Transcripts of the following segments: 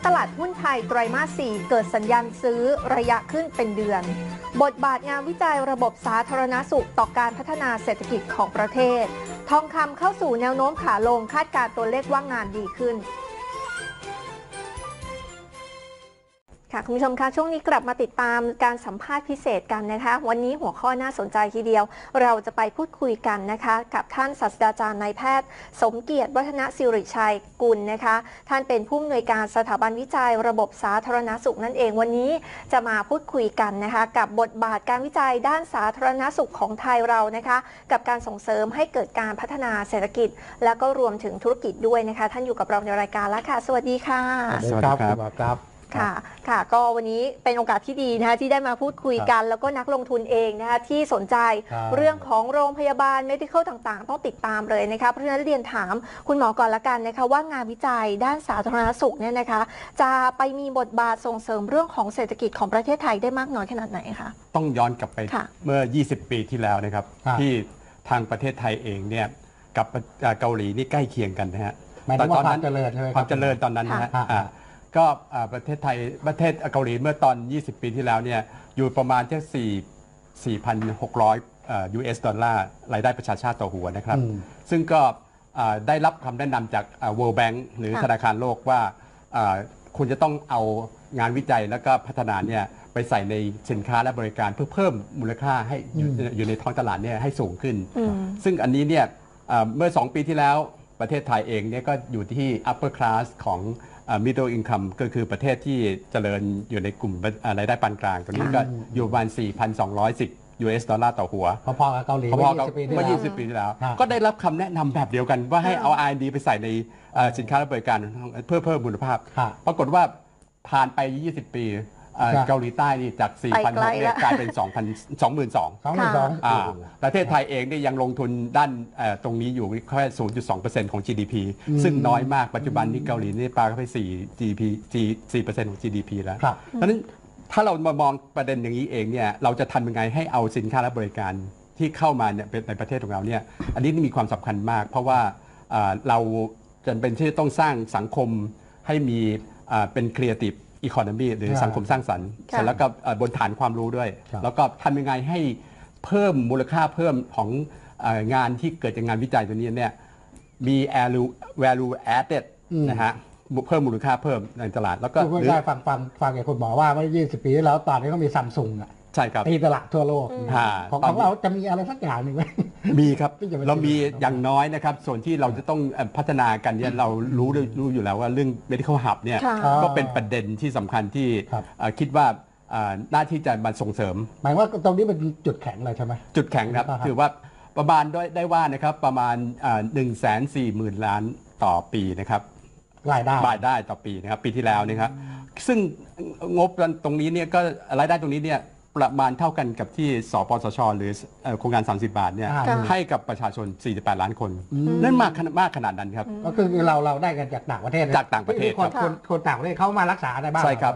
ตลาดหุ้นไทยไตรมาส 4 เกิดสัญญาณซื้อระยะขึ้นเป็นเดือนบทบาทงานวิจัยระบบสาธารณสุขต่อการพัฒนาเศรษฐกิจของประเทศทองคำเข้าสู่แนวโน้มขาลงคาดการณ์ตัวเลขว่างงานดีขึ้นค่ะคุณผู้ชมคะช่วงนี้กลับมาติดตามการสัมภาษณ์พิเศษกันนะคะวันนี้หัวข้อน่าสนใจทีเดียวเราจะไปพูดคุยกันนะคะกับท่านศาสตราจารย์นายแพทย์สมเกียรติวัฒนศิริชัยกุลนะคะท่านเป็นผู้อำนวยการสถาบันวิจัยระบบสาธารณสุขนั่นเองวันนี้จะมาพูดคุยกันนะคะกับบทบาทการวิจัยด้านสาธารณสุขของไทยเรานะคะกับการส่งเสริมให้เกิดการพัฒนาเศรษฐกิจแล้วก็รวมถึงธุรกิจด้วยนะคะท่านอยู่กับเราในรายการแล้วค่ะสวัสดีค่ะสวัสดีครับค่ะก็วันนี้เป็นโอกาสที่ดีนะคะที่ได้มาพูดคุยกันแล้วก็นักลงทุนเองนะคะที่สนใจเรื่องของโรงพยาบาล medical ต่างๆต้องติดตามเลยนะคะเพราะฉะนั้นเรียนถามคุณหมอก่อนละกันนะคะว่างานวิจัยด้านสาธารณสุขเนี่ยนะคะจะไปมีบทบาทส่งเสริมเรื่องของเศรษฐกิจของประเทศไทยได้มากน้อยขนาดไหนคะต้องย้อนกลับไปเมื่อ20 ปีที่แล้วนะครับที่ทางประเทศไทยเองเนี่ยกับเกาหลีนี่ใกล้เคียงกันนะฮะตอนนั้นความเจริญตอนนั้นนะฮะก็ประเทศไทยประเทศเกาหลีเมื่อตอน20 ปีที่แล้วเนี่ยอยู่ประมาณแค่ 4,600 US ดอลลาร์รายได้ประชาชาติต่อหัวนะครับซึ่งก็ได้รับคำแนะนำจาก World Bank หรือธนาคารโลกว่าคุณจะต้องเอางานวิจัยแล้วก็พัฒนาเนี่ยไปใส่ในสินค้าและบริการเพื่อเพิ่มมูลค่าให้อยู่ในท้องตลาดเนี่ยให้สูงขึ้นซึ่งอันนี้เนี่ยเมื่อ2 ปีที่แล้วประเทศไทยเองเนี่ยก็อยู่ที่ upper class ของmiddle income ก็คือประเทศที่เจริญอยู่ในกลุ่มรายได้ปานกลางตรงนี้ก็อยู่ประมาณ 4,210 US ดอลลาร์ต่อหัวพอๆกับเกาหลีเมื่อ20 ปีที่แล้วก็ได้รับคำแนะนำแบบเดียวกันว่าให้เอา R&D ไปใส่ในสินค้าและบริการเพื่อเพิ่มมูลภาพปรากฏว่าผ่านไป20 ปีเกาหลีใต้นี่จาก 4,600 เนี่ยกลายเป็น 22,000 ประเทศไทยเองนี่ยังลงทุนด้านตรงนี้อยู่แค่ 0.2% ของ GDP ซึ่งน้อยมากปัจจุบันนี้เกาหลีนี่ปาเข้าไป 4% ของ GDP แล้วดังนั้นถ้าเรามามองประเด็นอย่างนี้เองเนี่ยเราจะทำยังไงให้เอาสินค้าและบริการที่เข้ามาเนี่ยในประเทศของเราเนี่ยอันนี้มีความสำคัญมากเพราะว่าเราจำเป็นที่ต้องสร้างสังคมให้มีเป็น creative economy หรือสังคมสร้างสรรค์แล้วก็บนฐานความรู้ด้วยแล้วก็ทำยังไงให้เพิ่มมูลค่าเพิ่มของงานที่เกิดจากงานวิจัยตัวนี้เนี่ยมี value added นะฮะเพิ่มมูลค่าเพิ่มในตลาดแล้วก็ได้ฟังจากคุณหมอว่าเมื่อ20 ปีที่แล้วตอนนี้ก็มีซัมซุงใช่ครับตีตลาดทั่วโลกของเราจะมีอะไรสักอย่างหนึ่งไหมมีครับเรามีอย่างน้อยนะครับส่วนที่เราจะต้องพัฒนากันเนี่ยเรารู้อยู่แล้วว่าเรื่อง medical hub เนี่ยก็เป็นประเด็นที่สำคัญที่คิดว่าหน้าที่จะมาส่งเสริมหมายว่าตรงนี้เป็นจุดแข็งเลยใช่ไหมจุดแข็งครับถือว่าประมาณได้ว่านะครับประมาณ140,000 ล้านต่อปีนะครับรายได้ต่อปีนะครับปีที่แล้วนะครับซึ่งงบตรงนี้เนี่ยก็รายได้ตรงนี้เนี่ยประมาณเท่ากันกับที่สปสช.หรือโครงการ30 บาทเนี่ยให้กับประชาชน48 ล้านคนนั่นมากขนาดนั้นครับก็คือเราได้กันจากต่างประเทศจากต่างประเทศคนต่างประเทศเขามารักษาในบ้านใช่ครับ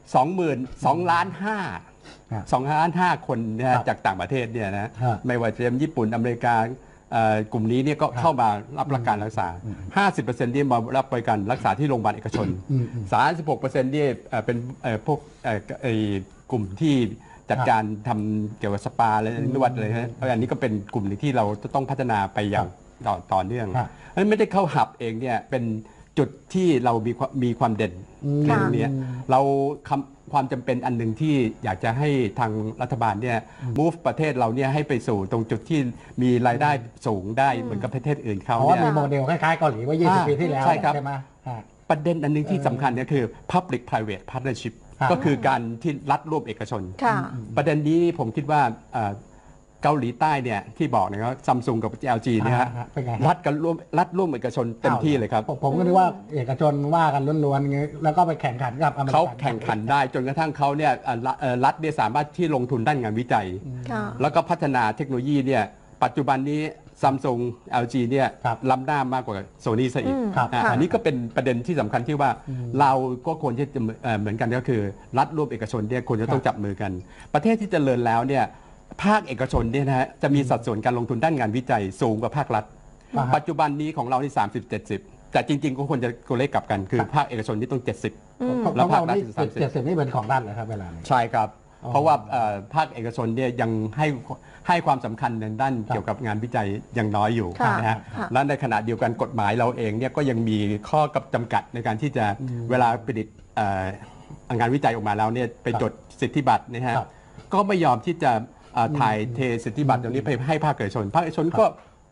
2.5 ล้านคนจากต่างประเทศเนี่ยนะไม่ว่าจะเป็นญี่ปุ่นอเมริกากลุ่มนี้เนี่ยก็เข้ามารับประกันรักษา 50% ที่มารับบริการรักษาที่โรงพยาบาลเอกชน 36% ที่เป็นพวกกลุ่มที่จัดการทำเกี่ยวกับสปาและนวดเลยฮะอันนี้ก็เป็นกลุ่มที่เราจะต้องพัฒนาไปอย่างต่อเนื่องไม่ได้เข้าหับเองเนี่ยเป็นจุดที่เรามีความเด่นในตรงนี้เราความจำเป็นอันหนึ่งที่อยากจะให้ทางรัฐบาลเนี่ย move ประเทศเราเนี่ยให้ไปสู่ตรงจุดที่มีรายได้สูงได้เหมือนกับประเทศอื่นเขาเพราะว่ามีโมเดลคล้ายๆเกาหลีว่า20 ปีที่แล้วใช่ไหมประเด็นอันหนึ่งที่สำคัญเนี่ยคือ public private partnership ก็คือการที่รัฐร่วมเอกชนประเด็นนี้ผมคิดว่าเกาหลีใต้เนี่ยที่บอกนะครับซัมซุงกับ LG เนี่ยฮะรัฐร่วมเอกชนเต็มที่เลยครับผมก็นึกว่าเอกชนว่ากันล้วนๆแล้วก็ไปแข่งขันกับอเมริกันเขาแข่งขันได้จนกระทั่งเขาเนี่ยรัฐเนี่ยสามารถที่ลงทุนด้านงานวิจัยแล้วก็พัฒนาเทคโนโลยีเนี่ยปัจจุบันนี้ซัมซุง LG เนี่ยล้ำหน้ามากกว่าโซนี่ซะอีกอันนี้ก็เป็นประเด็นที่สำคัญที่ว่าเราก็ควรที่จะเหมือนกันก็คือรัฐร่วมเอกชนเนี่ยควรจะต้องจับมือกันประเทศที่เจริญแล้วเนี่ยภาคเอกชนเนี่ยนะฮะจะมีสัดส่วนการลงทุนด้านงานวิจัยสูงกว่าภาครัฐปัจจุบันนี้ของเราที่30-70 แต่จริงๆก็ควรจะตัวเลขกลับกันคือภาคเอกชนนี่ต้อง 70 แล้วภาครัฐ30นี่เป็นของรัฐเหรอครับเวลานี้ใช่ครับเพราะว่าภาคเอกชนเนี่ยยังให้ความสำคัญในด้านเกี่ยวกับงานวิจัยยังน้อยอยู่นะฮะและในขณะเดียวกันกฎหมายเราเองเนี่ยก็ยังมีข้อจำกัดในการที่จะเวลาผลิตงานวิจัยออกมาแล้วเนี่ยไปจดสิทธิบัตรนะฮะก็ไม่ยอมที่จะถ่ายเทสิทธิบัตรตรงนี้ไปให้ภาคเอกชนภาคเอกชนก็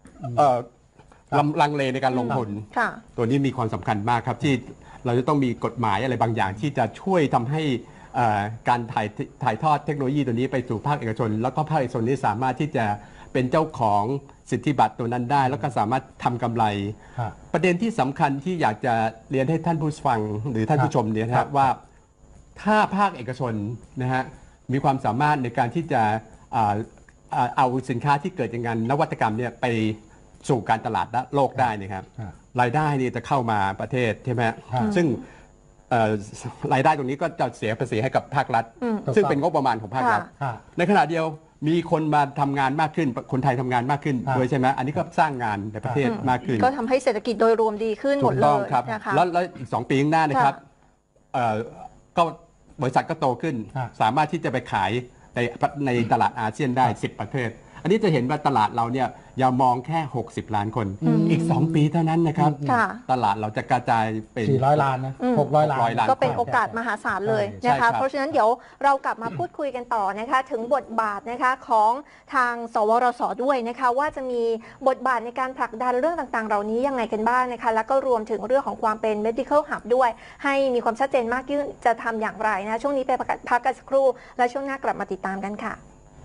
ลังเลในการลงทุนตัวนี้มีความสำคัญมากครับที่เราจะต้องมีกฎหมายอะไรบางอย่างที่จะช่วยทำให้การถ่ายทอดเทคโนโลยีตัวนี้ไปสู่ภาคเอกชนแล้วก็ภาคเอกชนนี้สามารถที่จะเป็นเจ้าของสิทธิบัตรตัวนั้นได้แล้วก็สามารถทำกำไรประเด็นที่สำคัญที่อยากจะเรียนให้ท่านผู้ฟังหรือท่านผู้ชมเนี่ยนะครับว่าถ้าภาคเอกชนนะฮะมีความสามารถในการที่จะเอาสินค้าที่เกิดจากงานนวัตกรรมเนี่ยไปสู่การตลาดโลกได้นะครับรายได้นี่จะเข้ามาประเทศใช่ไหมซึ่งรายได้ตรงนี้ก็จะเสียภาษีให้กับภาครัฐซึ่งเป็นงบประมาณของภาครัฐในขณะเดียวมีคนมาทำงานมากขึ้นคนไทยทำงานมากขึ้นด้วยใช่ไหมอันนี้ก็สร้างงานในประเทศมากขึ้นก็ทำให้เศรษฐกิจโดยรวมดีขึ้นหมดเลยนะคะแล้วอีก2 ปีข้างหน้านะครับก็บริษัทก็โตขึ้นสามารถที่จะไปขายในตลาดอาเซียนได้10 ประเทศอันนี้จะเห็นว่าตลาดเราเนี่ยอย่ามองแค่60 ล้านคนอีก2 ปีเท่านั้นนะครับตลาดเราจะกระจายเป็น 400 ล้านนะ600 ล้านก็เป็นโอกาสมหาศาลเลยนะคะเพราะฉะนั้นเดี๋ยวเรากลับมาพูดคุยกันต่อนะคะถึงบทบาทนะคะของทางสวรสด้วยนะคะว่าจะมีบทบาทในการผลักดันเรื่องต่างๆเหล่านี้ยังไงกันบ้างนะคะแล้วก็รวมถึงเรื่องของความเป็น medical hub ด้วยให้มีความชัดเจนมากขึ้นจะทำอย่างไรนะช่วงนี้ไปพักกันสักครู่และช่วงหน้ากลับมาติดตามกันค่ะ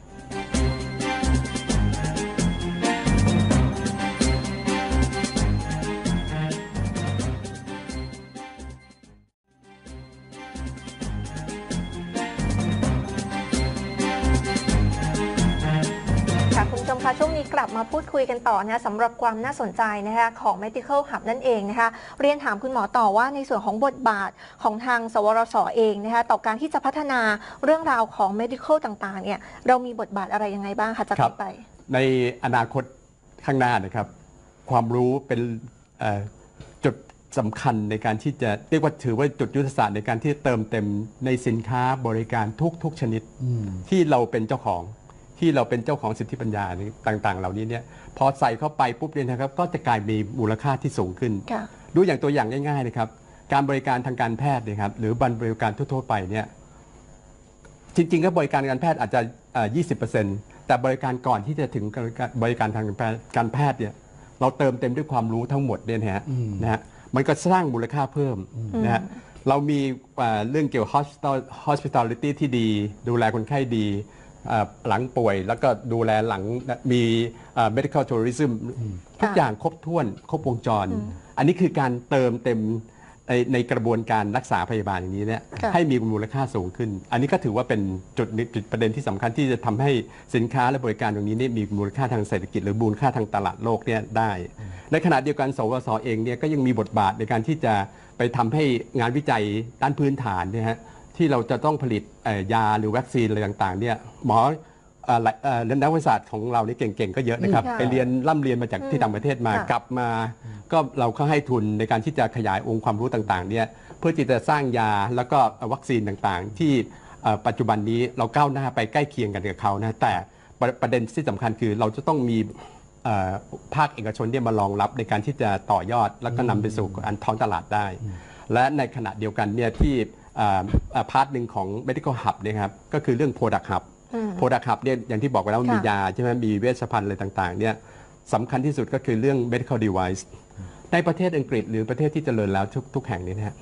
คุณผู้ชมคะช่วงนี้กลับมาพูดคุยกันต่อนะสำหรับความน่าสนใจนะคะของ Medical Hub นั่นเองนะคะเรียนถามคุณหมอต่อว่าในส่วนของบทบาทของทางสวรสเองนะคะต่อการที่จะพัฒนาเรื่องราวของ Medical ต่างๆเนี่ยเรามีบทบาทอะไรยังไงบ้างคะจากนี้ไปในอนาคตข้างหน้านะครับความรู้เป็นจุดสำคัญในการที่จะเรียกว่าถือว่าจุดยุทธศาสตร์ในการที่เติมเต็มในสินค้าบริการทุกชนิดที่เราเป็นเจ้าของที่เราเป็นเจ้าของสิทธิปัญญาต่างๆเหล่านี้เนี่ยพอใส่เข้าไปปุ๊บเนี่ยนะครับก็จะกลายมีมูลค่าที่สูงขึ้นดูอย่างตัวอย่างง่ายๆนะครับการบริการทางการแพทย์นะครับหรือบริการทั่วๆไปเนี่ยจริงๆก็บริการการแพทย์อาจจะ 20% แต่บริการก่อนที่จะถึงบริการทางการแพทย์เนี่ยเราเติมเต็มด้วยความรู้ทั้งหมดเนี่ยนะฮะมันก็สร้างมูลค่าเพิ่มนะฮะเรามีเรื่องเกี่ยวกับ hospitality ที่ดีดูแลคนไข้ดีหลังป่วยแล้วก็ดูแลหลังมี medical tourism ทุกอย่างครบถ้วนครบวงจรอันนี้คือการเติมเต็มในกระบวนการรักษาพยาบาลอย่างนี้เนี่ยให้มีมูลค่าสูงขึ้นอันนี้ก็ถือว่าเป็นจุดประเด็นที่สำคัญที่จะทำให้สินค้าและบริการตรงนี้มีมูลค่าทางเศรษฐกิจหรือมูลค่าทางตลาดโลกเนี่ยได้ในขณะเดียวกันสวสเองเนี่ยก็ยังมีบทบาทในการที่จะไปทำให้งานวิจัยด้านพื้นฐานเนี่ยฮะที่เราจะต้องผลิตยาหรือวัคซีนอะไรต่างๆเนี่ยหมอนักวิทยาศาสตร์ของเรานี่เก่งๆก็เยอะนะครับไปเรียนร่ำเรียนมาจากที่ต่างประเทศมากลับมาก็เราก็ให้ทุนในการที่จะขยายองค์ความรู้ต่างๆเนี่ยเพื่อที่จะสร้างยาแล้วก็วัคซีนต่างๆที่ปัจจุบันนี้เราก้าวหน้าไปใกล้เคียงกันกับเขานะแต่ประเด็นที่สำคัญคือเราจะต้องมีภาคเอกชนเนี่ยมารองรับในการที่จะต่อยอดแล้วก็นำไปสู่ท้องตลาดได้และในขณะเดียวกันเนี่ยที่พาร์ทหนึ่งของ medical hub เนี่ยครับก็คือเรื่อง product hub product hub เนี่ยอย่างที่บอกไปแล้วมียาใช่ไหมมีเวชภัณฑ์อะไรต่างๆเนี่ยสำคัญที่สุดก็คือเรื่อง medical device ในประเทศอังกฤษหรือประเทศที่เจริญแล้วทุกแห่งนี้นะฮะ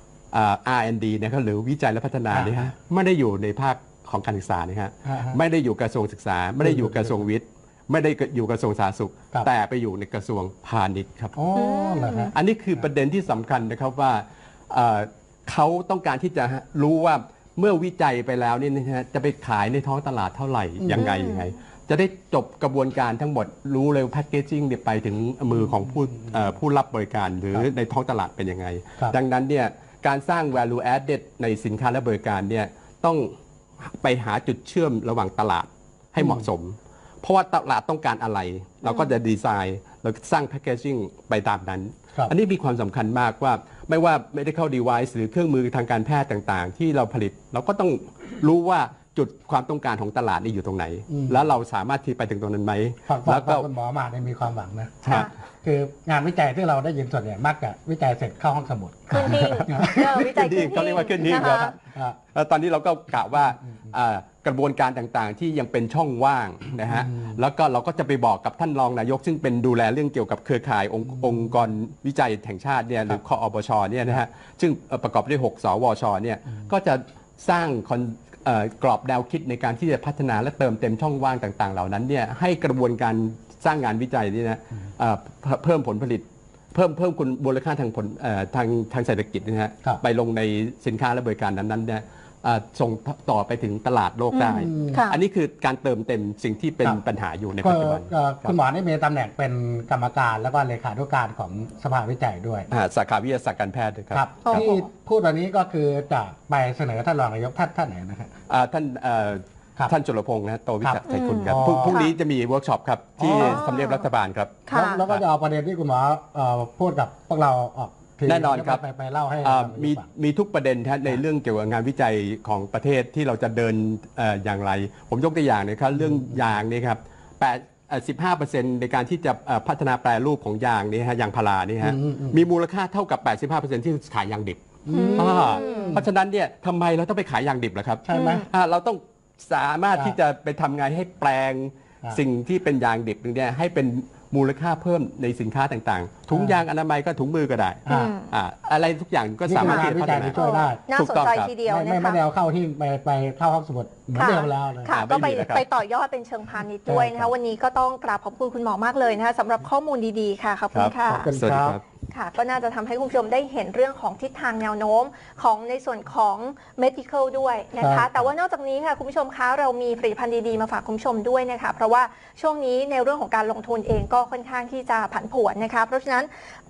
R&D นะครับหรือวิจัยและพัฒนาเนี่ยฮะไม่ได้อยู่ในภาคของการศึกษานะฮะไม่ได้อยู่กระทรวงศึกษาไม่ได้อยู่กระทรวงวิทย์ไม่ได้อยู่กระทรวงสาธารณสุขแต่ไปอยู่ในกระทรวงพาณิชย์ครับอันนี้คือประเด็นที่สำคัญนะครับว่าเขาต้องการที่จะรู้ว่าเมื่อวิจัยไปแล้วนี่นะฮะจะไปขายในท้องตลาดเท่าไหร่ยังไงจะได้จบกระบวนการทั้งหมดรู้เลยแพคเกจิ้งไปถึงมือของผู้รับบริการหรือในท้องตลาดเป็นยังไงดังนั้นเนี่ยการสร้าง value added ในสินค้าและบริการเนี่ยต้องไปหาจุดเชื่อมระหว่างตลาดให้เหมาะสมเพราะว่าตลาดต้องการอะไรเราก็จะดีไซน์เราสร้างแพคเกจิ้งไปตามนั้น อันนี้มีความสำคัญมากว่าไม่ว่า medical device หรือเครื่องมือทางการแพทย์ต่างๆ ที่เราผลิตเราก็ต้องรู้ว่าจุดความต้องการของตลาดนี่อยู่ตรงไหน แล้วเราสามารถที่ไปถึงตรงนั้นไหมแล้วก็คุณหมอมาเนี่ยมีความหวังนะคืองานวิจัยที่เราได้ยินส่วนใหญ่มักจะวิจัยเสร็จเข้าห้องสมุดขึ้นหิ้งวิจัยขึ้นหิ้งเขาเรียกว่าขึ้นหิ้งครับตอนนี้เราก็กะว่ากระบวนการต่างๆที่ยังเป็นช่องว่างนะฮะแล้วก็เราก็จะไปบอกกับท่านรองนายกซึ่งเป็นดูแลเรื่องเกี่ยวกับเครือข่ายองค์กรวิจัยแห่งชาติเนี่ยหรือคอปชเนี่ยนะฮะซึ่งประกอบด้วย6 สวชเนี่ยก็จะสร้างกรอบแนวคิดในการที่จะพัฒนาและเติมเต็มช่องว่างต่างๆเหล่านั้นเนี่ยให้กระบวนการสร้างงานวิจัยนี่นะเพิ่มผลผลิตเพิ่มคุณมูลค่าทางเศรษฐกิจนะฮะไปลงในสินค้าและบริการนั้นๆเนี่ยส่งต่อไปถึงตลาดโลกได้ อันนี้คือการเติมเต็มสิ่งที่เป็นปัญหาอยู่ในปัจจุบันคุณหมอได้มีตำแหน่งเป็นกรรมการแล้วก็เลขาธิการของสภาวิจัยด้วยสาขาวิทยาศาสตร์การแพทย์ด้วยครับที่พูดวันนี้ก็คือจะไปเสนอท่านรองนายกท่านไหนนะครับท่านจุลพงศ์นะโตวิจักรไทยคุณครับพรุ่งนี้จะมีเวิร์กช็อปครับที่ทำเนียบรัฐบาลครับแล้วก็จะเอาประเด็นที่คุณหมอพูดกับพวกเราออกแน่นอนครับไปเล่าให้มีทุกประเด็นในเรื่องเกี่ยวกับงานวิจัยของประเทศที่เราจะเดินอย่างไรผมยกตัวอย่างนะครับเรื่องยางนี่ครับ15% ในการที่จะพัฒนาแปรรูปของยางนี่ฮะยางพารานี่ฮะมีมูลค่าเท่ากับ 85% ที่ขายยางดิบเพราะฉะนั้นเนี่ยทำไมเราต้องไปขายยางดิบล่ะครับใช่ไหมเราต้องสามารถที่จะไปทำงานให้แปลงสิ่งที่เป็นยางดิบเนี่ยให้เป็นมูลค่าเพิ่มในสินค้าต่างๆถุงยางอนามัยก็ถุงมือก็ได้อะไรทุกอย่างก็สามารถที่จะพัฒนาช่วยได้น่าสนใจทีเดียวนะคะไม่ได้เอาเข้าที่ไปเข้าห้องสมุดเหมือนเดิมแล้วค่ะก็ไปต่อยอดเป็นเชิงพาณิชย์ด้วยนะคะวันนี้ก็ต้องกราบขอบคุณคุณหมอมากเลยนะคะสำหรับข้อมูลดีๆค่ะขอบคุณค่ะสวัสดีครับค่ะก็น่าจะทำให้คุณผู้ชมได้เห็นเรื่องของทิศทางแนวโน้มของในส่วนของ medical ด้วยนะคะแต่ว่านอกจากนี้ค่ะคุณผู้ชมคะเรามีผลิตภัณฑ์ดีๆมาฝากคุณผู้ชมด้วยนะคะเพราะว่าช่วงนี้ในเรื่องของการลงทุนเองก็ค่อนข้างที่จะผันผวนนะคะเพราะฉะนั้น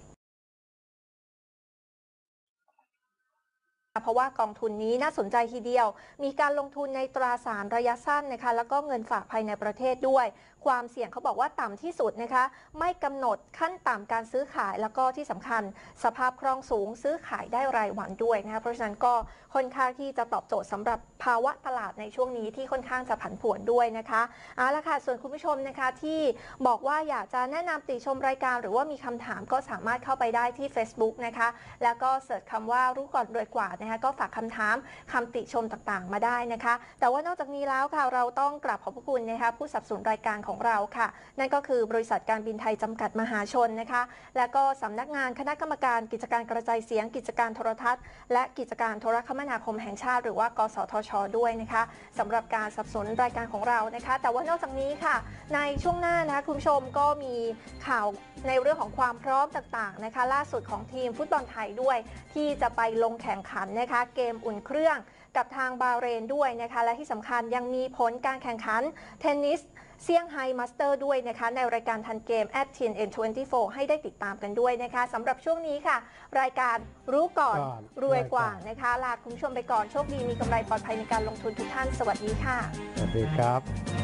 เพราะว่ากองทุนนี้น่าสนใจทีเดียวมีการลงทุนในตราสารระยะสั้นนะคะแล้วก็เงินฝากภายในประเทศด้วยความเสี่ยงเขาบอกว่าต่ำที่สุดนะคะไม่กำหนดขั้นต่ำการซื้อขายแล้วก็ที่สำคัญสภาพคล่องสูงซื้อขายได้รายวันด้วยนะคะเพราะฉะนั้นก็ค่อนข้างที่จะตอบโจทย์สำหรับภาวะตลาดในช่วงนี้ที่ค่อนข้างจะผันผวนด้วยนะคะเอาละค่ะส่วนคุณผู้ชมนะคะที่บอกว่าอยากจะแนะนำติชมรายการหรือว่ามีคำถามก็สามารถเข้าไปได้ที่ Facebook นะคะแล้วก็เสิร์ชคำว่ารู้ก่อนรวยกว่านะคะก็ฝากคำถามคำติชมต่างๆมาได้นะคะแต่ว่านอกจากนี้แล้วค่ะเราต้องกราบขอบพระคุณนะคะผู้สนับสนุนรายการของเราค่ะนั่นก็คือบริษัทการบินไทยจำกัดมหาชนนะคะและก็สำนักงานคณะกรรมการกิจการกระจายเสียงกิจการโทรทัศน์และกิจการโทรคมนาคมแห่งชาติหรือว่ากสทช.ด้วยนะคะสำหรับการสนับสนุนรายการของเรานะคะแต่ว่านอกจากนี้ค่ะในช่วงหน้านะคะคุณผู้ชมก็มีข่าวในเรื่องของความพร้อมต่างๆนะคะล่าสุดของทีมฟุตบอลไทยด้วยที่จะไปลงแข่งขันนะคะเกมอุ่นเครื่องกับทางบาห์เรนด้วยนะคะและที่สำคัญยังมีผลการแข่งขันเทนนิสเซี่ยงไฮ้มาสเตอร์ด้วยนะคะในรายการทันเกม @TNN24 ให้ได้ติดตามกันด้วยนะคะสำหรับช่วงนี้ค่ะรายการรู้ก่อนรวยกว่านะคะลาคุณผู้ชมไปก่อนโชคดีมีกำไรปลอดภัยในการลงทุนทุกท่านสวัสดีค่ะสวัสดีครับ